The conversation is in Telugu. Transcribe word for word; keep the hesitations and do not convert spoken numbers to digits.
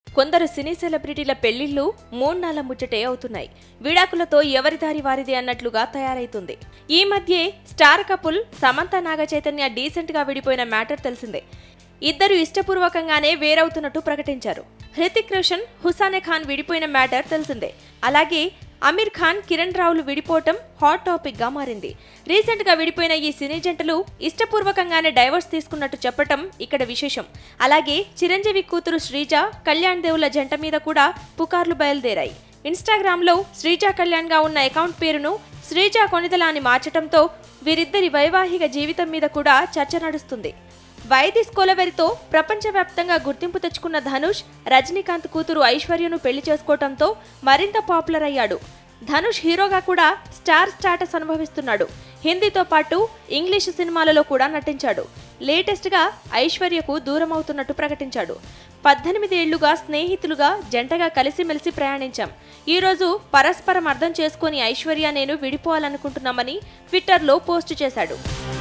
కొందరు సినీ సెలబ్రిటీల పెళ్లిళ్లు మూడ్నాళ్ల ముచ్చటే అవుతున్నాయి. విడాకులతో ఎవరి దారి వారిదే అన్నట్లుగా తయారైతుంది. ఈ మధ్యే star couple Samantha Naga Chaitanya decent గా విడిపోయిన మ్యాటర్ తెలిసిందే. ఇద్దరు ఇష్టపూర్వకంగానే వేరవుతున్నట్టు ప్రకటించారు. హృతిక్ రోషన్, హుసానే ఖాన్ విడిపోయిన మ్యాటర్ తెలిసిందే. అలాగే అమీర్ ఖాన్, కిరణ్ రావులు విడిపోవటం హాట్ టాపిక్ గా మారింది. రీసెంట్ గా విడిపోయిన ఈ సినీ జంటలు ఇష్టపూర్వకంగానే డైవర్స్ తీసుకున్నట్టు చెప్పటం ఇక్కడ విశేషం. అలాగే చిరంజీవి కూతురు శ్రీజ, కళ్యాణ్ దేవుల జంట మీద కూడా పుకార్లు బయలుదేరాయి. ఇన్స్టాగ్రామ్ లో శ్రీజ కళ్యాణ్ గా ఉన్న అకౌంట్ పేరును శ్రీజ కొనిదల అని మార్చటంతో వీరిద్దరి వైవాహిక జీవితం మీద కూడా చర్చ నడుస్తుంది. వైదిస్ కొలవెరితో ప్రపంచవ్యాప్తంగా గుర్తింపు తెచ్చుకున్న ధనుష్, రజనీకాంత్ కూతురు ఐశ్వర్యను పెళ్లి చేసుకోవటంతో మరింత పాపులర్ అయ్యాడు. ధనుష్ హీరోగా కూడా స్టార్ స్టాటస్ అనుభవిస్తున్నాడు. హిందీతో పాటు ఇంగ్లీష్ సినిమాలలో కూడా నటించాడు. లేటెస్ట్ గా ఐశ్వర్యకు దూరం అవుతున్నట్టు ప్రకటించాడు. పద్దెనిమిది ఏళ్లుగా స్నేహితులుగా జంటగా కలిసిమెలిసి ప్రయాణించాం. ఈ రోజు పరస్పరం అర్థం చేసుకుని ఐశ్వర్య నేను విడిపోవాలనుకుంటున్నామని ట్విట్టర్లో పోస్టు చేశాడు.